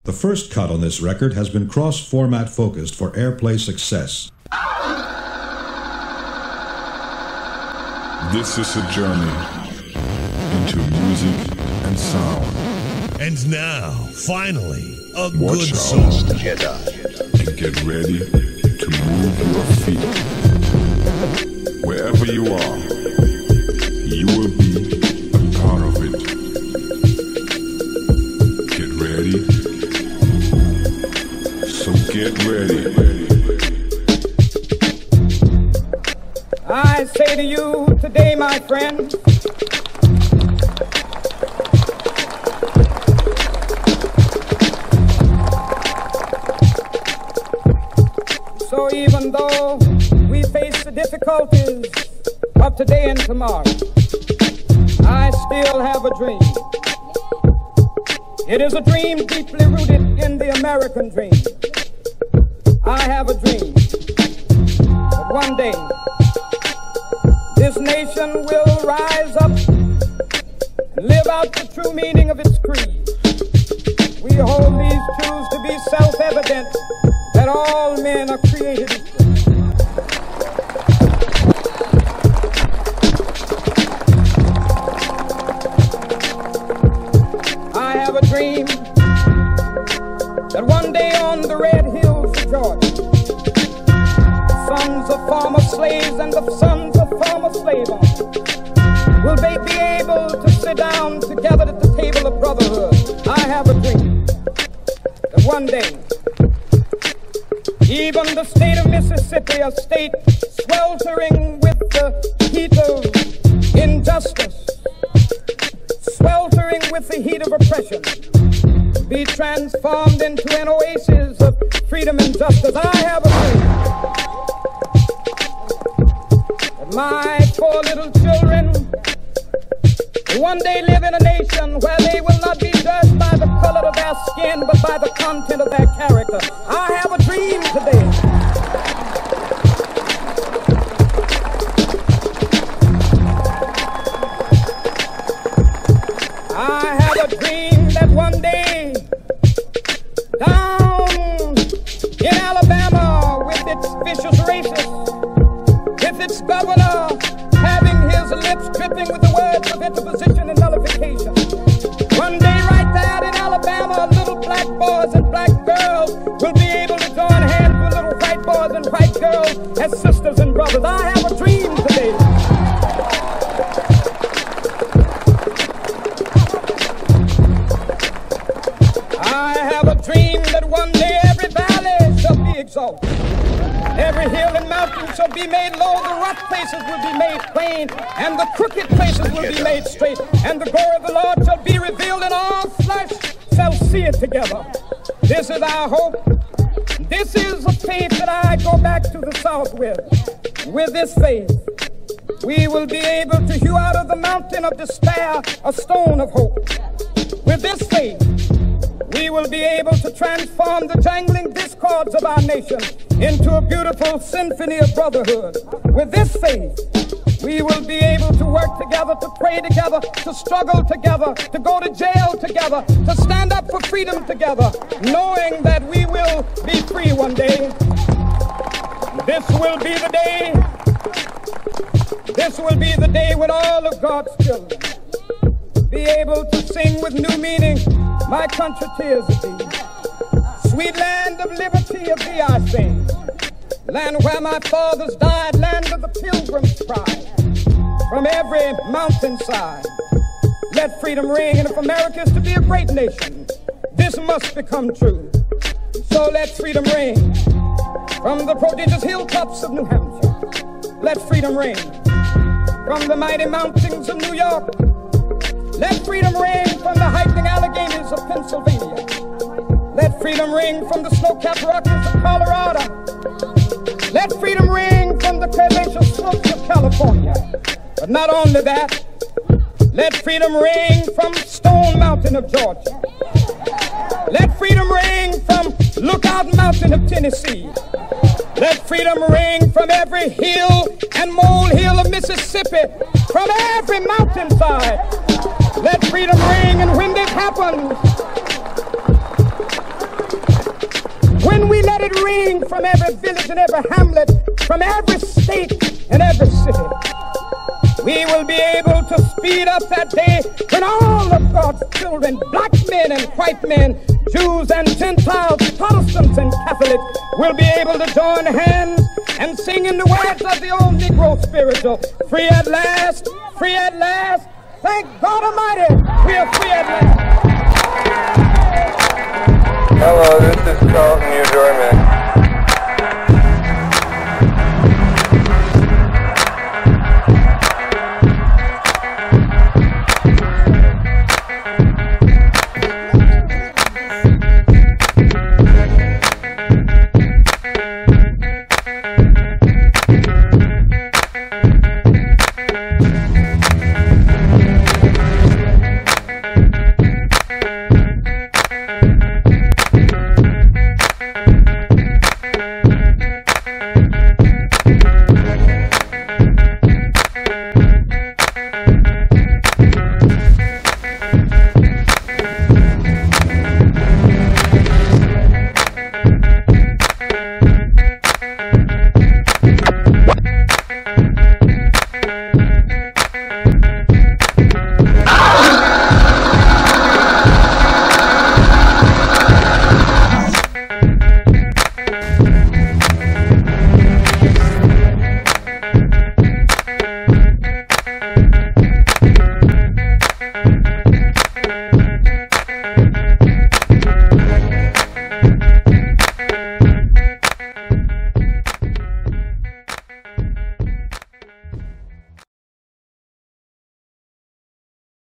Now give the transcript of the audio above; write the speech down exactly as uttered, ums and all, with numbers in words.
The first cut on this record has been cross-format focused for airplay success. This is a journey into music and sound. And now, finally, a Watch good out song. together and get ready to move your feet. Wherever you are, you will be a part of it. Get ready. So get ready. I say to you today, my friend, so even though we face the difficulties of today and tomorrow, I still have a dream. It is a dream deeply rooted in the American dream. I have a dream that one day this nation will rise up and live out the true meaning of its creed. We hold these truths to be self-evident, that all men are created equal. I have a dream that one day on the red hills of Georgia, sons of former slaves and the sons of former slave owners will they be able to sit down together at the table of brotherhood. I have a dream that one day even the state of Mississippi, a state sweltering with the heat of injustice, sweltering with the heat of oppression, be transformed into an oasis of freedom and justice. I have a dream that my four little children will one day live in a nation where they will not be judged by the color of their skin, but by the content of their character. I have a dream today. I have a dream that one day down in Alabama with its vicious racists, with its governor having his lips dripping with the words of interposition and nullification, one day right there in Alabama, little black boys and black girls will be able to join hands with little white boys and white girls as sisters and brothers. I have a dream today. I have a dream that one day every valley shall be exalted. Every hill and mountain shall be made low, the rough places will be made plain, and the crooked places will be made straight, and the glory of the Lord shall be revealed, and all flesh shall see it together. This is our hope. This is a faith that I go back to the South with. With this faith, we will be able to hew out of the mountain of despair a stone of hope. With this faith, we will be able to transform the jangling discords of our nation into a beautiful symphony of brotherhood. With this faith, we will be able to work together, to pray together, to struggle together, to go to jail together, to stand up for freedom together, knowing that we will be free one day. This will be the day, this will be the day when all of God's children be able to sing with new meaning, my country tears of thee. Sweet land of liberty of thee I sing. Land where my fathers died, land of the pilgrim's pride. From every mountainside, let freedom ring. And if America is to be a great nation, this must become true. So let freedom ring. From the prodigious hilltops of New Hampshire, let freedom ring. From the mighty mountains of New York, let freedom ring. From the hiking Alleghenies of Pennsylvania, let freedom ring. From the snow-capped Rockies of Colorado, let freedom ring. From the curvaceous slopes of California. But not only that, let freedom ring from Stone Mountain of Georgia. Let freedom ring from Lookout Mountain of Tennessee. Let freedom ring from every hill and molehill of Mississippi, from every mountainside. Let freedom ring, and when this happens, from every village and every hamlet, from every state and every city. We will be able to speed up that day when all of God's children, black men and white men, Jews and Gentiles, Protestants and Catholics, will be able to join hands and sing in the words of the old Negro spiritual, free at last, free at last, thank God Almighty, we are free at last. Hello, this is Carlton New Dorman.